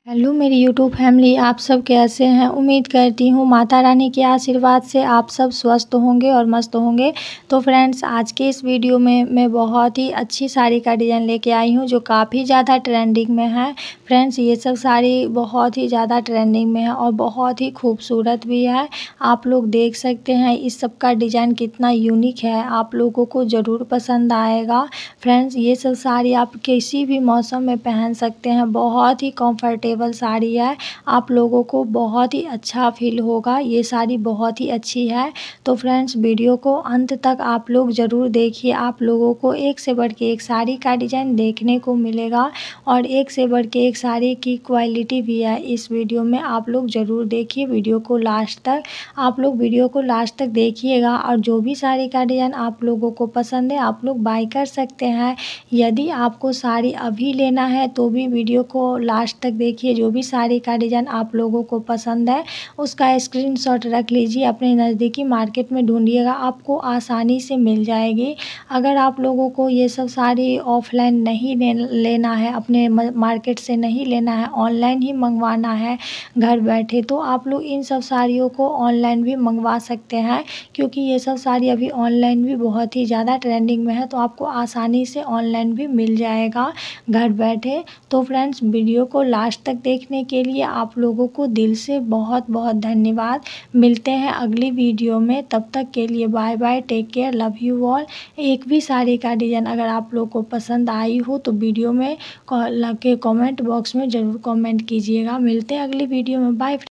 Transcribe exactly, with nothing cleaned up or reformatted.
Hello मेरी YouTube family, आप सब कैसे हैं। उम्मीद करती हूँ माता रानी के आशीर्वाद से आप सब स्वस्थ होंगे और मस्त होंगे। तो फ्रेंड्स, आज के इस वीडियो में मैं बहुत ही अच्छी साड़ी का डिज़ाइन लेके आई हूँ जो काफ़ी ज़्यादा ट्रेंडिंग में है। फ्रेंड्स, ये सब साड़ी बहुत ही ज़्यादा ट्रेंडिंग में है और बहुत ही खूबसूरत भी है। आप लोग देख सकते हैं इस सब का डिज़ाइन कितना यूनिक है, आप लोगों को ज़रूर पसंद आएगा। फ्रेंड्स, ये सब साड़ी आप किसी भी मौसम में पहन सकते हैं, बहुत ही कंफर्टेबल साड़ी है। आप लोगों को बहुत ही अच्छा फील होगा, ये साड़ी बहुत ही अच्छी है। तो फ्रेंड्स, वीडियो को अंत तक आप लोग ज़रूर देखिए, आप लोगों को एक से बढ़ के एक साड़ी का डिज़ाइन देखने को मिलेगा और एक से बढ़ के एक साड़ी की क्वालिटी भी है इस वीडियो में। आप लोग ज़रूर देखिए वीडियो को लास्ट तक, आप लोग वीडियो को लास्ट तक देखिएगा और जो भी साड़ी का डिज़ाइन आप लोगों को पसंद है आप लोग बाय कर सकते हैं। यदि आपको साड़ी अभी लेना है तो भी वीडियो को लास्ट तक देखिए। जो भी साड़ी का डिज़ाइन आप लोगों को पसंद है उसका स्क्रीनशॉट रख लीजिए, अपने नज़दीकी मार्केट में ढूंढिएगा, आपको आसानी से मिल जाएगी। अगर आप लोगों को ये सब साड़ी ऑफलाइन नहीं लेना है, अपने मार्केट से नहीं लेना है, ऑनलाइन ही मंगवाना है घर बैठे, तो आप लोग इन सब साड़ियों को ऑनलाइन भी मंगवा सकते हैं, क्योंकि ये सब साड़ी अभी ऑनलाइन भी बहुत ही ज़्यादा ट्रेंडिंग में है, तो आपको आसानी से ऑनलाइन भी मिल जाएगा घर बैठे। तो फ्रेंड्स, वीडियो को लास्ट तक देखने के लिए आप लोगों को दिल से बहुत बहुत धन्यवाद। मिलते हैं अगली वीडियो में, तब तक के लिए bye bye, take care, love you all. एक भी साड़ी का डिज़ाइन अगर आप लोग को पसंद आई हो तो वीडियो में के कमेंट बॉक्स में ज़रूर कमेंट कीजिएगा। मिलते हैं अगली वीडियो में, बाय।